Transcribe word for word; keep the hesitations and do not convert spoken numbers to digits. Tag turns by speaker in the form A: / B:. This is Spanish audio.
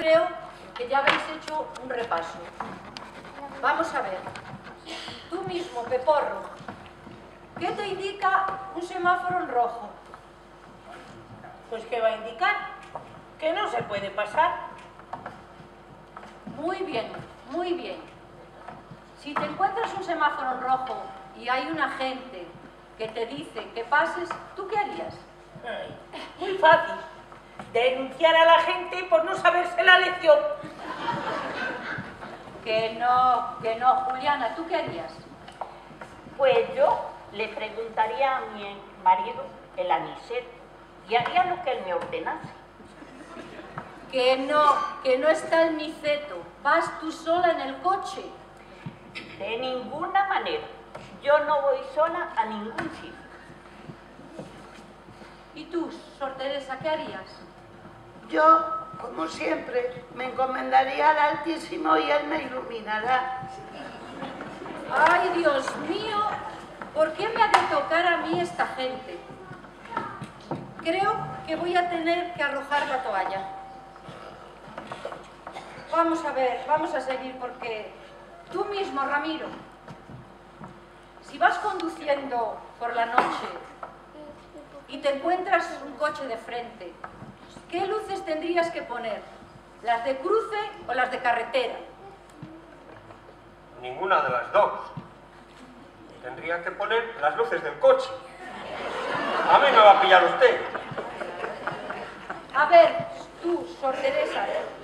A: creo que ya habéis hecho un repaso. Vamos a ver. Tú mismo, Peporro, ¿qué te indica un semáforo en rojo?
B: Pues ¿qué va a indicar? Que no se puede pasar.
A: Muy bien, muy bien. Si te encuentras un semáforo en rojo y hay un agente que te dice que pases, ¿tú qué harías?
B: Ay, muy fácil. Denunciar a la gente por no saberse la lección.
A: Que no, que no, Juliana, ¿tú qué harías?
C: Pues yo le preguntaría a mi marido el aniceto y haría lo que él me ordenase.
A: Que no, que no está el niceto. Vas tú sola en el coche.
C: De ninguna manera. Yo no voy sola a ningún sitio.
A: ¿Y tú, Sor Teresa, qué harías?
D: Yo, como siempre, me encomendaría al Altísimo y Él me iluminará.
A: ¡Ay, Dios mío! ¿Por qué me ha de tocar a mí esta gente? Creo que voy a tener que arrojar la toalla. Vamos a ver, vamos a seguir porque tú mismo, Ramiro, si vas conduciendo por la noche y te encuentras un coche de frente, ¿qué luces tendrías que poner? ¿Las de cruce o las de carretera?
E: Ninguna de las dos. Tendría que poner las luces del coche. A mí me va a pillar usted.
A: A ver, tú, Sor Teresa,